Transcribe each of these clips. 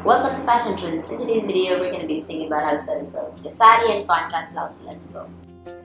Welcome to Fashion Trends. In today's video, we're going to be singing about how to sew the saree and contrast blouse. So let's go.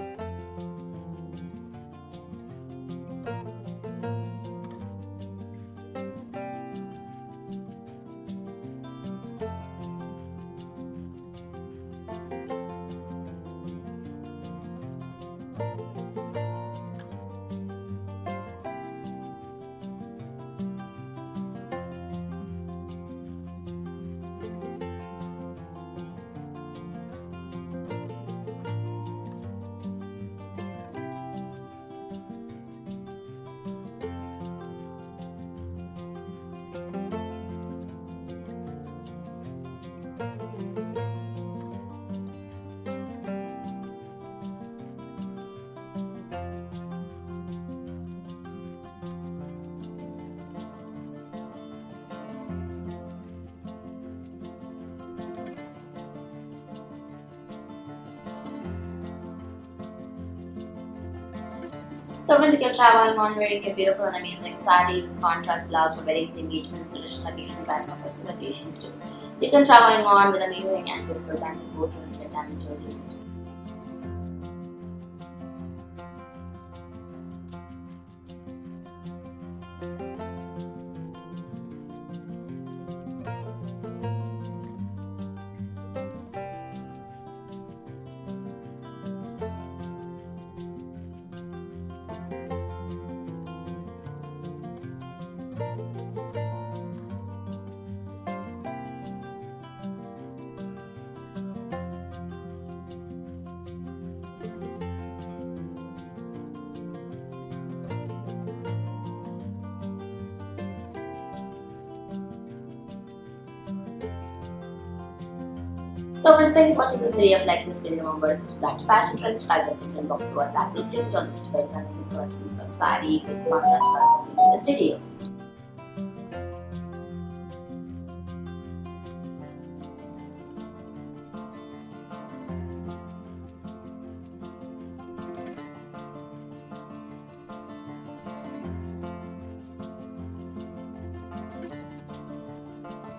So friends, you can try going on wearing a beautiful and amazing saree with contrast blouse for weddings, engagements, traditional occasions and for festive occasions too. You can try going on with amazing and beautiful kinds of go-to and bedtime jewelry. So friends, thank you for watching this video. If you like this video, remember to subscribe to Fashion Trends, subscribe to the description box, the WhatsApp group link, join the amazing collections of saree with contrast blouse in this video.